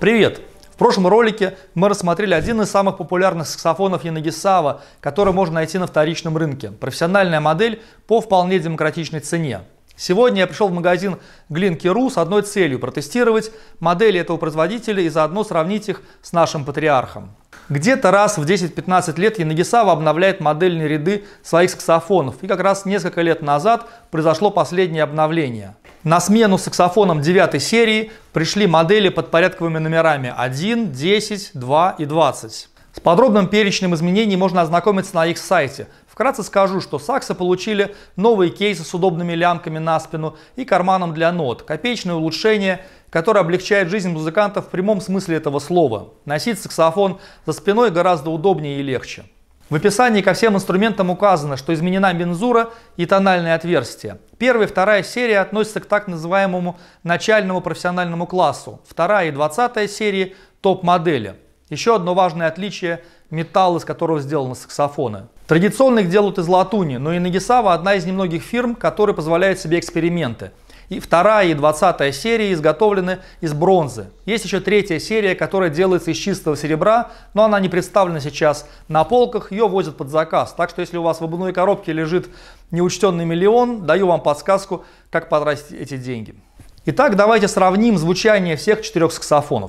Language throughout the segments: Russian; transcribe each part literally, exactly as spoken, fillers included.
Привет! В прошлом ролике мы рассмотрели один из самых популярных саксофонов Янагисава, который можно найти на вторичном рынке. Профессиональная модель по вполне демократичной цене. Сегодня я пришел в магазин Глинки точка ру с одной целью – протестировать модели этого производителя и заодно сравнить их с нашим патриархом. Где-то раз в десять-пятнадцать лет Янагисава обновляет модельные ряды своих саксофонов, и как раз несколько лет назад произошло последнее обновление. На смену саксофонам девятой серии пришли модели под порядковыми номерами один, десять, два и двадцать. С подробным перечнем изменений можно ознакомиться на их сайте. Вкратце скажу, что саксы получили новые кейсы с удобными лямками на спину и карманом для нот, копеечное улучшение, которое облегчает жизнь музыкантов в прямом смысле этого слова. Носить саксофон за спиной гораздо удобнее и легче. В описании ко всем инструментам указано, что изменена мензура и тональные отверстия. Первая и вторая серия относятся к так называемому начальному профессиональному классу. Вторая и двадцатая серии – топ-модели. Еще одно важное отличие – металл, из которого сделаны саксофоны. Традиционно их делают из латуни, но Янагисава – одна из немногих фирм, которые позволяют себе эксперименты. И вторая и двадцатая серии изготовлены из бронзы. Есть еще третья серия, которая делается из чистого серебра, но она не представлена сейчас на полках, ее возят под заказ. Так что если у вас в обувной коробке лежит неучтенный миллион, даю вам подсказку, как потратить эти деньги. Итак, давайте сравним звучание всех четырех саксофонов.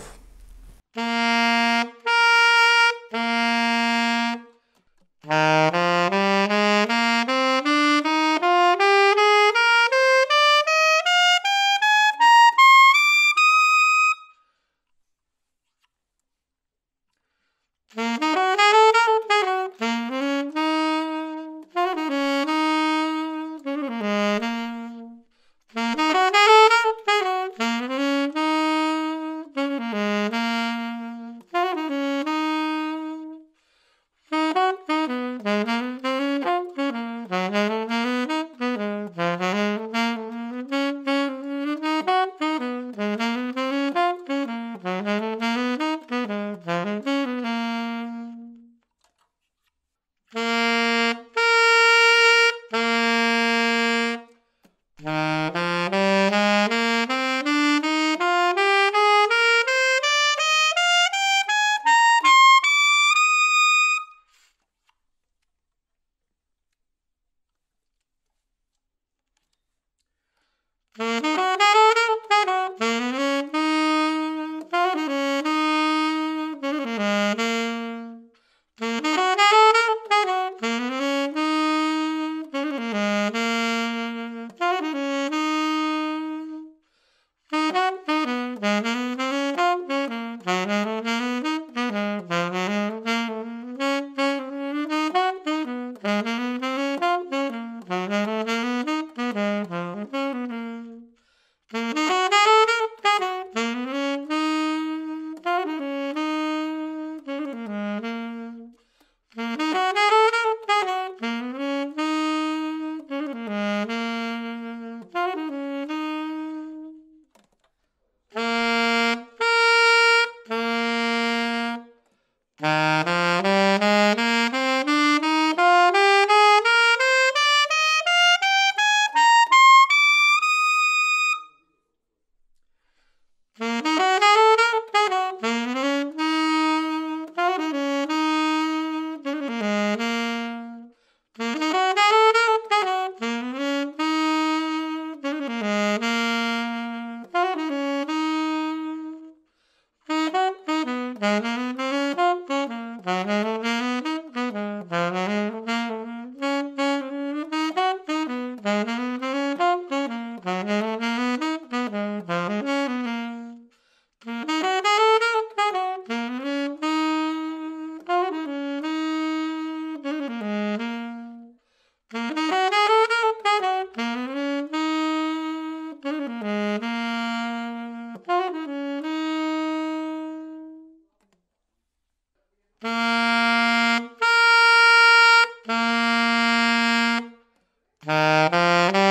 Thank you.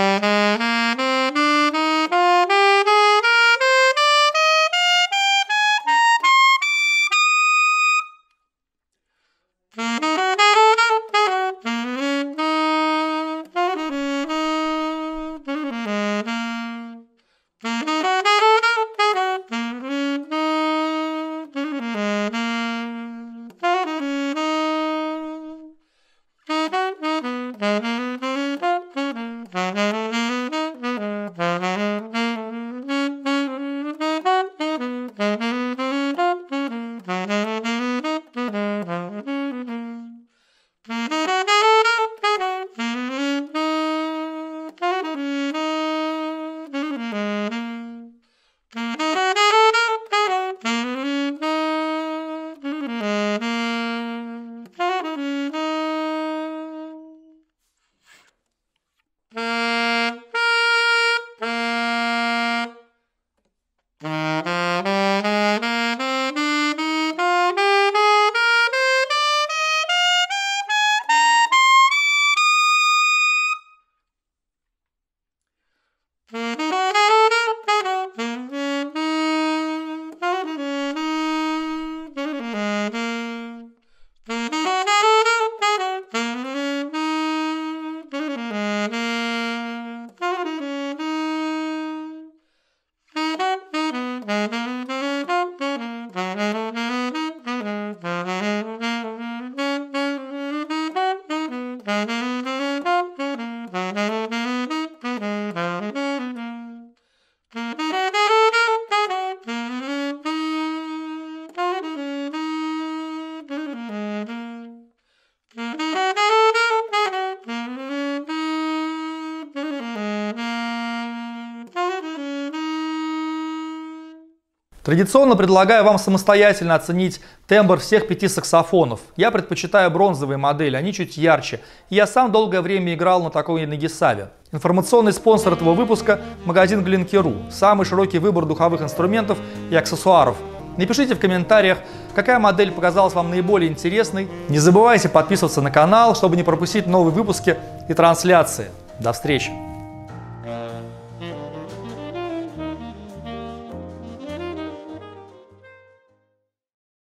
Традиционно предлагаю вам самостоятельно оценить тембр всех пяти саксофонов. Я предпочитаю бронзовые модели, они чуть ярче. И я сам долгое время играл на такой янагисаве. Информационный спонсор этого выпуска – магазин Глинки.ру. Самый широкий выбор духовых инструментов и аксессуаров. Напишите в комментариях, какая модель показалась вам наиболее интересной. Не забывайте подписываться на канал, чтобы не пропустить новые выпуски и трансляции. До встречи!